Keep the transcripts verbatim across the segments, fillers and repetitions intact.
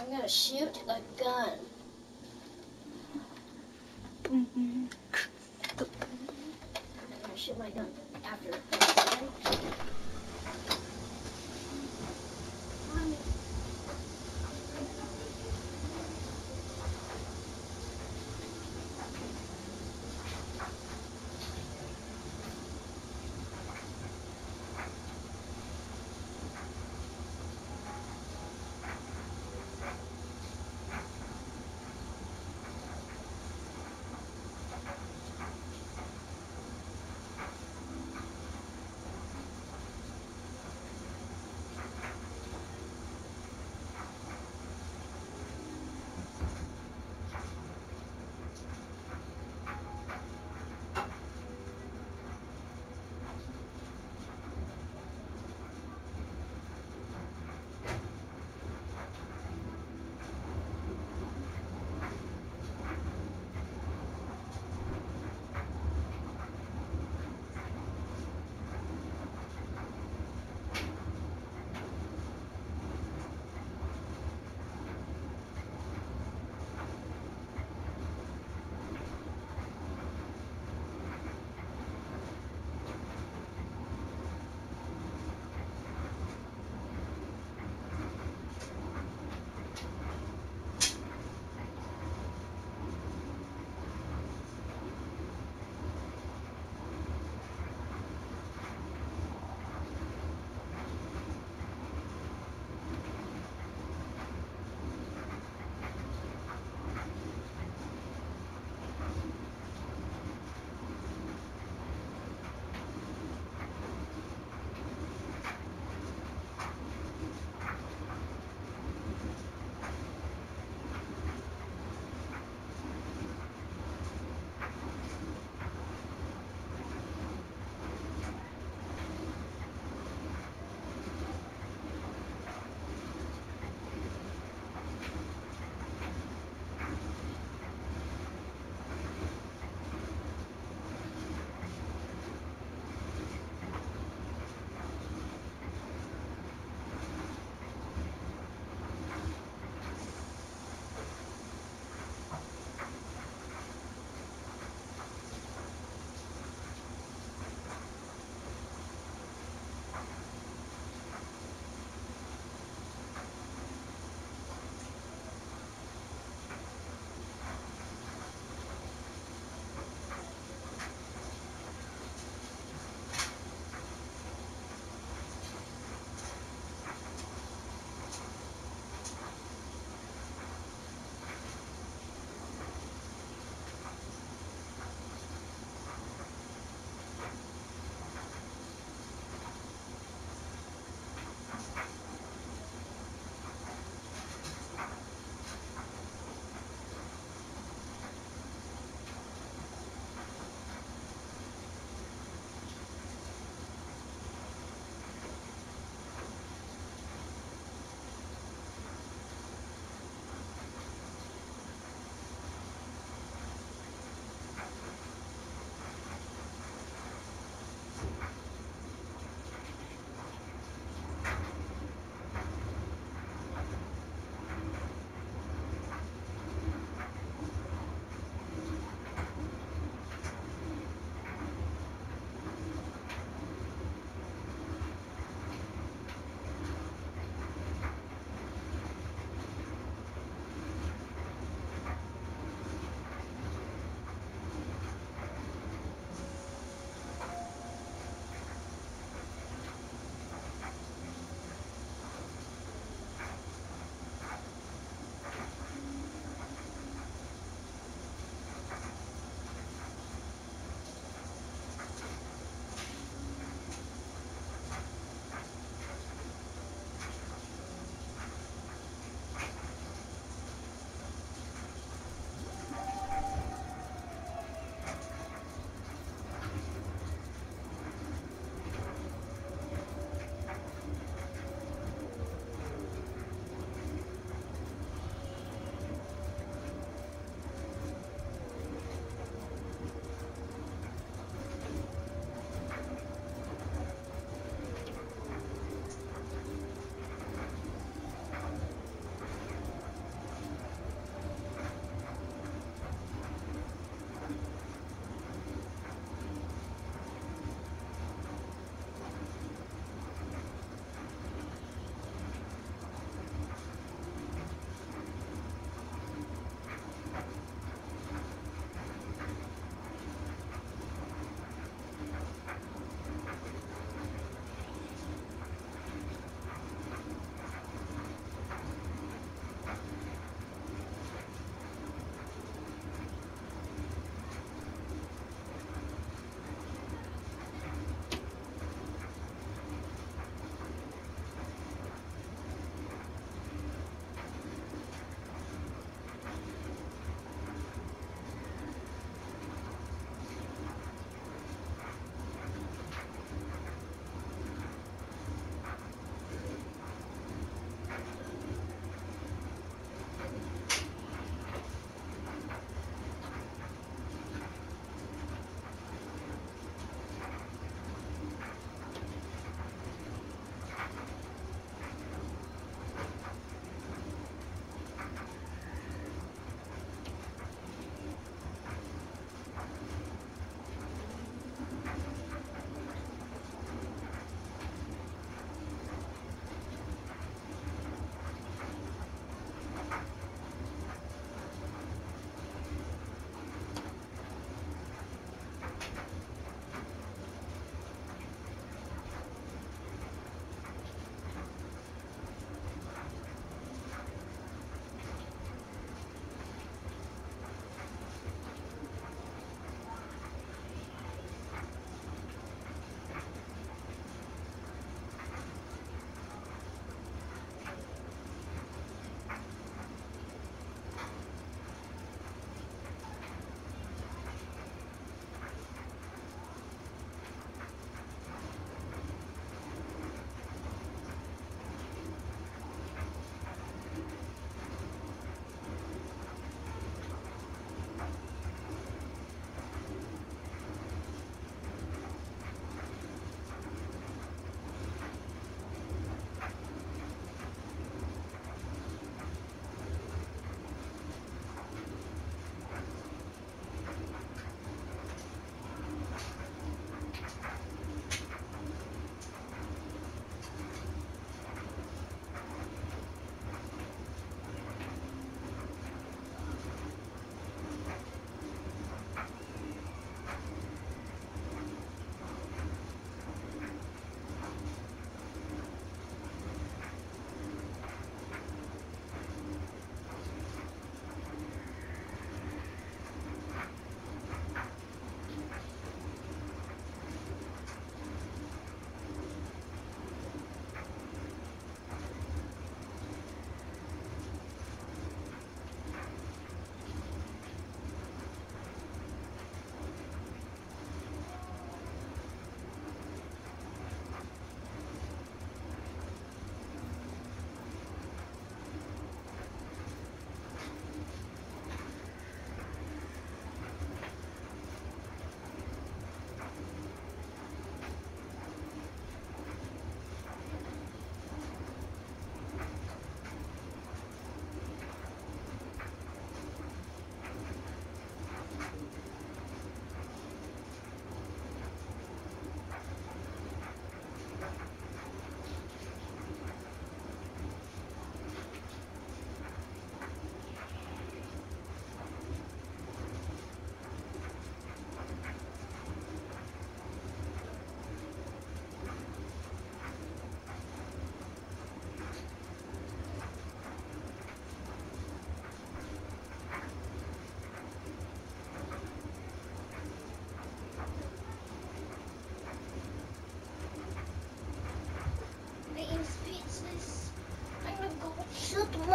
I'm gonna shoot the gun. Mm-hmm. I'm gonna shoot my gun after.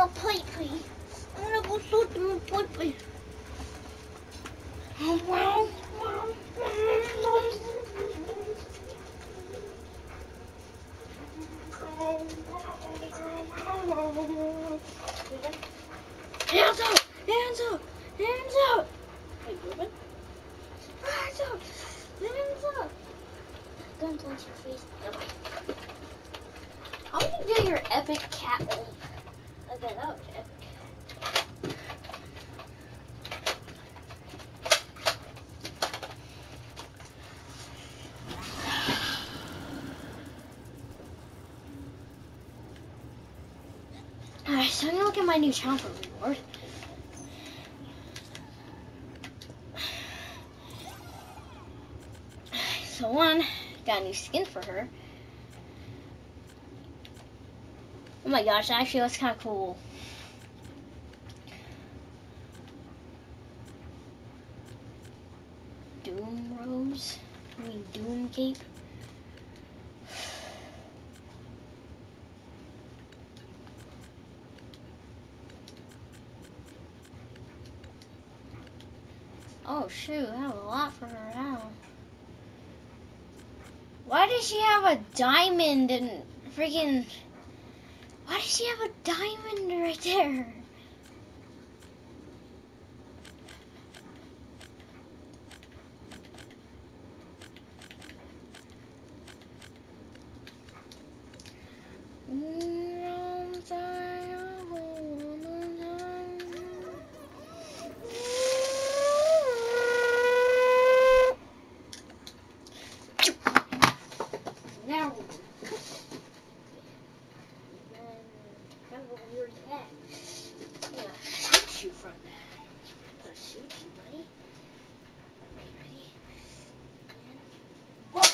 my plate, please. I wanna go sort my plate, please. Oh, wow. Hands up! Hands up! Hands up! Hey, Ruben. Hands up! Hands up! Guns on your face. Okay. How do you do your epic cat ult? Okay, that was epic. Alright, so I'm gonna look at my new channel for reward. So one, got a new skin for her. Oh my gosh, actually that's kind of cool. Doom Rose? I mean Doom Cape? Oh shoot, I have a lot for her now. Why does she have a diamond and freaking... Why does she have a diamond right there? Now, weird hat. Yeah, shoot you from that. I'm gonna shoot you, buddy. Ready, ready? And whoa!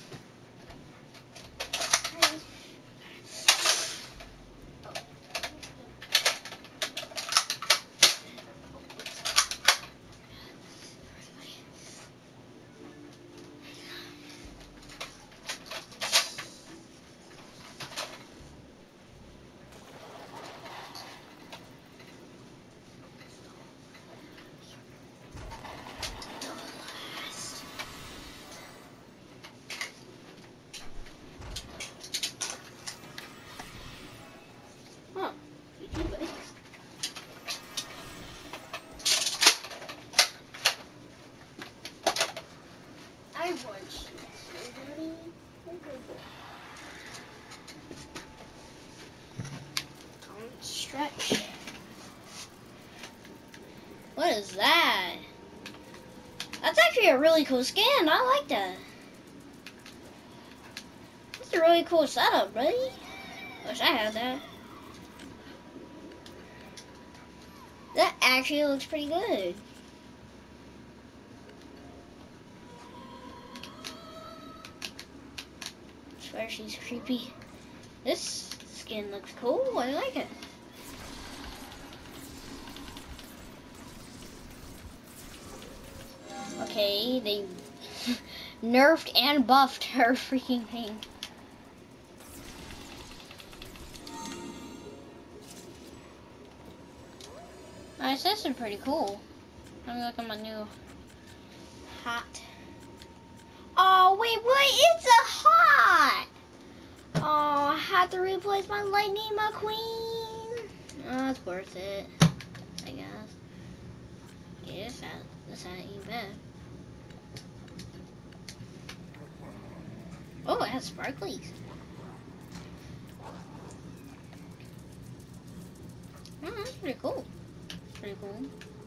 Ready? Huh. You too, buddy. I want you, buddy. Don't stretch. What is that? That's actually a really cool skin. I like that. That's a really cool setup, buddy. Wish I had that. That actually looks pretty good. I swear she's creepy. This skin looks cool. I like it. Okay, they nerfed and buffed her freaking thing. Nice, this is pretty cool. Let me look at my new hat. Oh, wait, what? It's a hat! Oh, I had to replace my Lightning McQueen. Oh, it's worth it, I guess. Yeah, this hat, this hat ain't bad. Oh, it has sparklies. Oh, that's pretty cool. Pretty cool.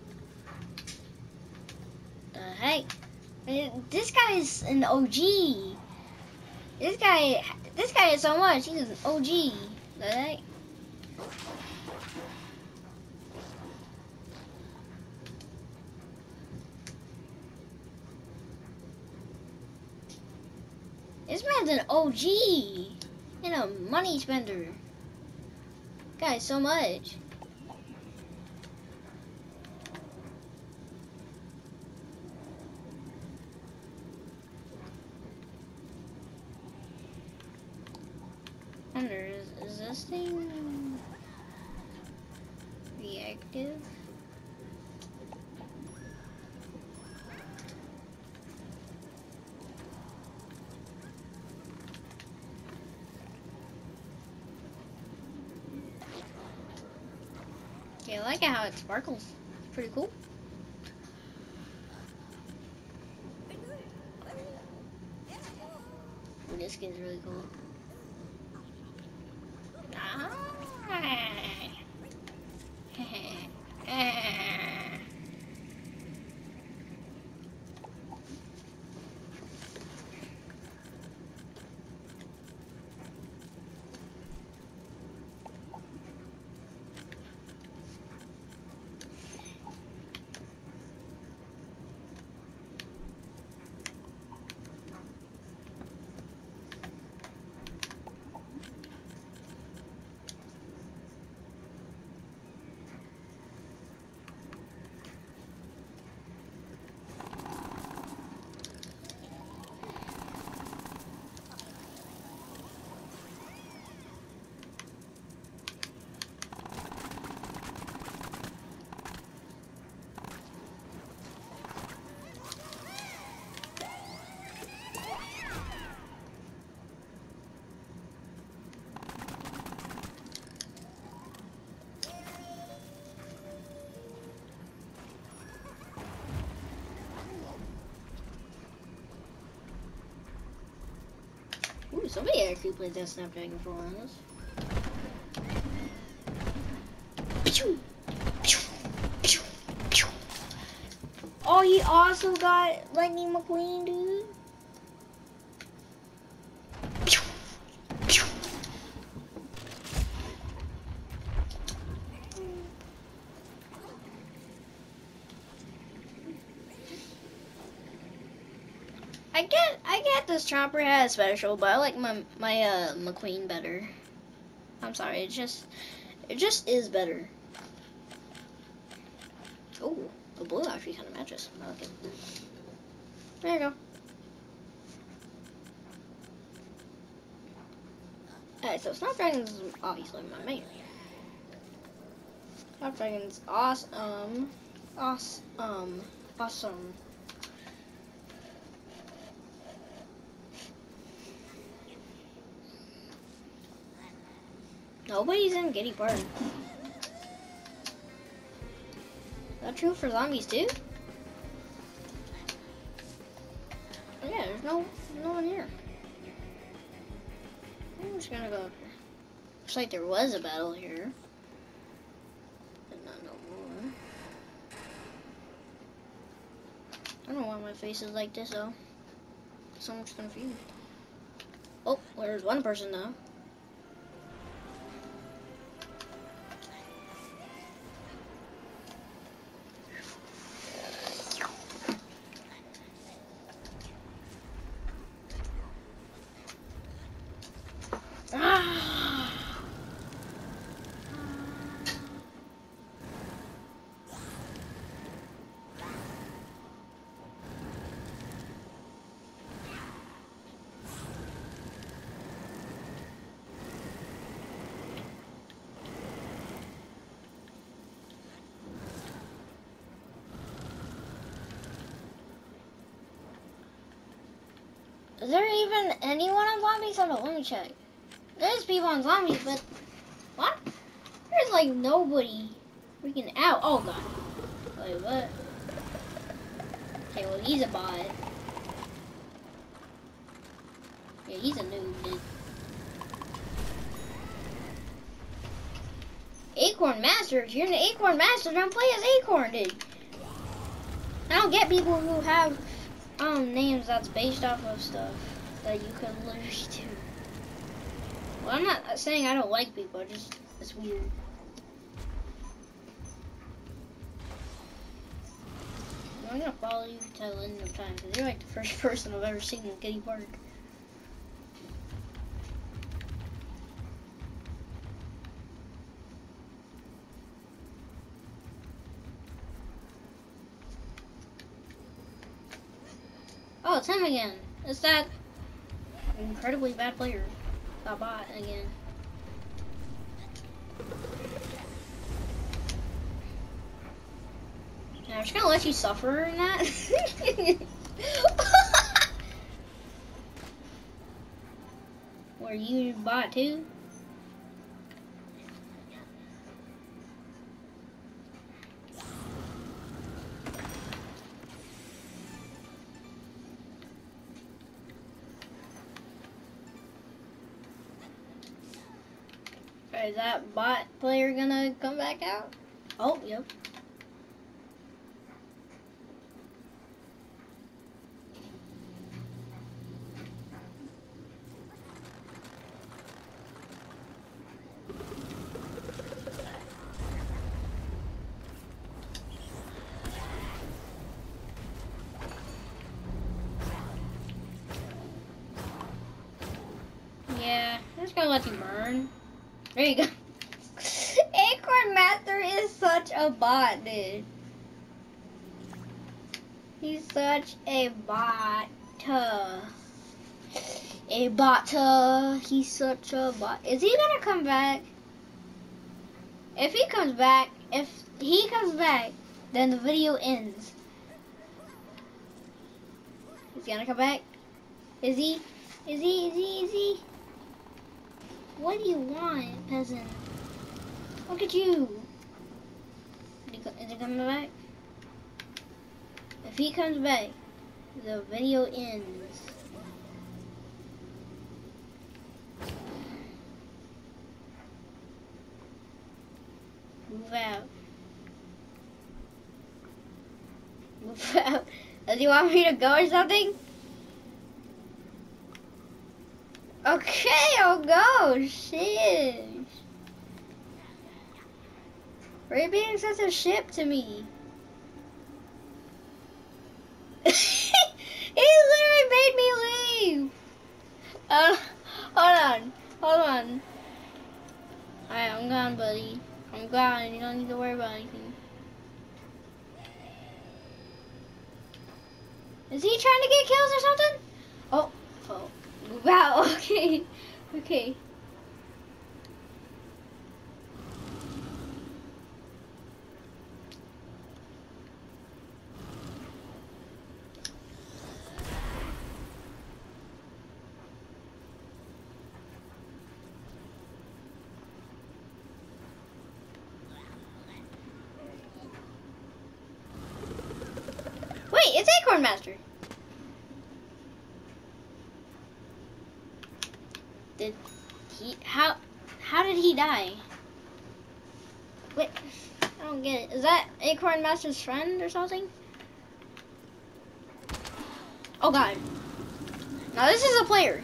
The heck? This guy is an O G. This guy, this guy is so much. He's an O G. The heck? This man's an O G and a money spender. Guys, so much. I wonder, is, is this thing? effective. Okay, I like it how it sparkles. It's pretty cool. Ooh, this skin's really cool. Ah. Ooh, somebody actually played that Snapdragon four on us. Oh, he also got Lightning McQueen, dude. I get, I get this Chopper has special, but I like my my uh, McQueen better. I'm sorry, it just, it just is better. Oh, the blue actually kind of matches. I like it. There you go. Alright, so Snapdragon's obviously my main. Snapdragon's awesome, awesome, awesome. Nobody's in Giddy Park. Is that true for zombies too? Oh, yeah, there's no no one here. I'm just gonna go. Looks like there was a battle here, but not no more. I don't know why my face is like this though. So much confused. Oh, well, there's one person now. Is there even anyone on zombies? Hold on, let me check. There's people on zombies, but what? There's like nobody freaking out. Oh god. Wait, what? Okay, well he's a bot. Yeah, he's a noob, dude. Acorn Master. If you're an Acorn Master, don't play as Acorn, dude. I don't get people who have um names that's based off of stuff that you could literally do. Well, I'm not saying I don't like people, I just it's weird. I'm gonna follow you till the end of time because you're like the first person I've ever seen in Giddy Park. Oh, it's him again. It's that incredibly bad player. That bot again. I'm just gonna let you suffer in that. Were you bought too? Is that bot player gonna come back out? Oh, yep. Yeah, I'm just gonna let you burn. There you go. Acorn Master is such a bot, dude. He's such a bot. A bot. He's such a bot. Is he gonna come back? If he comes back, if he comes back, then the video ends. Is he gonna come back? Is he? Is he? Is he? Is he? What do you want, peasant? Look at you. Is he coming back? If he comes back, the video ends. Move out. Move out. Does he want me to go or something? Okay, I'll go. Shit. Why are you being such a ship to me? He literally made me leave. Uh, hold on. Hold on. Alright, I'm gone, buddy. I'm gone. You don't need to worry about anything. Is he trying to get kills or something? Oh. Oh. Wow, okay, okay. Wait, it's Acorn Master. Did he, how, how did he die? Wait, I don't get it. Is that Acorn Master's friend or something? Oh God. Now this is a player.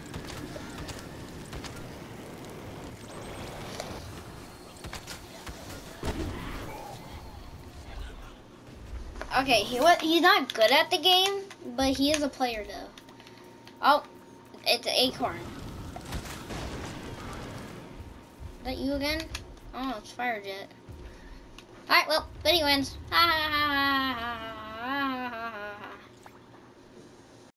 Okay, he what? He's not good at the game, but he is a player though. Oh, it's Acorn. Is that you again? Oh, it's Fire Jet. Alright, well, Vinny wins. Ha ha ha.